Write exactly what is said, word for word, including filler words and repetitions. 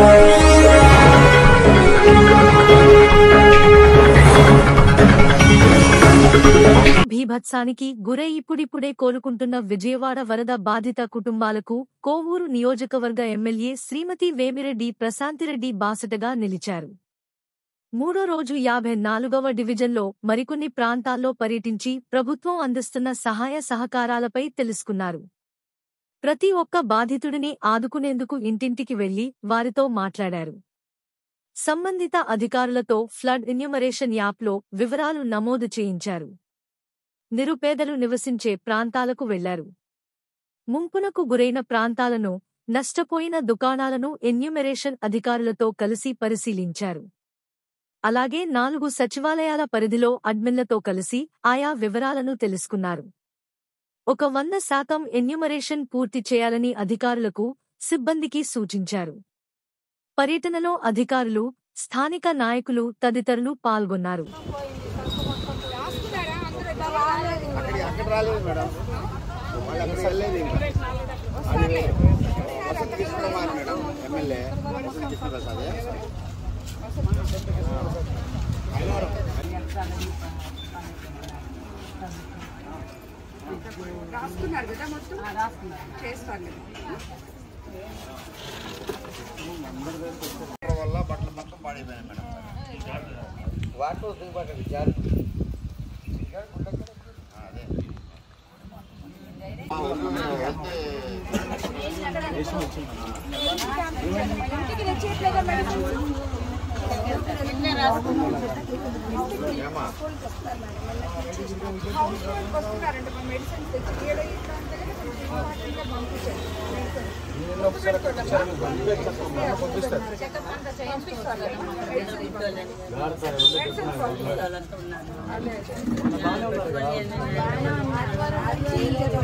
భీభత్సానికి గురై ఇప్పుడిప్పుడే కోలుకుంటున్న విజయవాడ వరద బాధిత కుటుంబాలకు కోవూరు నియోజకవర్గ ఎమ్మెల్యే శ్రీమతి వేమిరెడ్డి ప్రశాంతిరెడ్డి బాసటగా నిలిచారు. మూడో రోజు యాభై నాలుగవ డివిజన్లో మరికొన్ని ప్రాంతాల్లో పర్యటించి ప్రభుత్వం అందిస్తున్న సహాయ సహకారాలపై తెలుసుకున్నారు. ప్రతి ఒక్క బాధితుడిని ఆదుకునేందుకు ఇంటింటికి వెళ్లి వారితో మాట్లాడారు. సంబంధిత అధికారులతో ఫ్లడ్ ఎన్యూమరేషన్ యాప్లో వివరాలు నమోదు చేయించారు. నిరుపేదలు నివసించే ప్రాంతాలకు వెళ్లారు. ముంపునకు గురైన ప్రాంతాలను, నష్టపోయిన దుకాణాలను ఎన్యూమరేషన్ అధికారులతో కలిసి పరిశీలించారు. అలాగే నాలుగు సచివాలయాల పరిధిలో అడ్మిన్లతో కలిసి ఆయా వివరాలను తెలుసుకున్నారు. ఒక వంద శాతం ఎన్యూమరేషన్ పూర్తి చేయాలని అధికారులకు, సిబ్బందికి సూచించారు. పర్యటనలో అధికారులు, స్థానిక నాయకులు తదితరులు పాల్గొన్నారు. రాస్తున్నారు కదా మొత్తం చేస్తాను వల్ల బట్టలు మొత్తం పాడైపోయాయి మేడం. వాటర్ దిగుబాటు జారి అదే ఇంటికి తెచ్చేట్లేదా మెడిసిన్స్ హౌస్ వైఫ్ వస్తున్నారండి మా మెడిసిన్స్ తెచ్చి ఏడో పంపిస్తారు.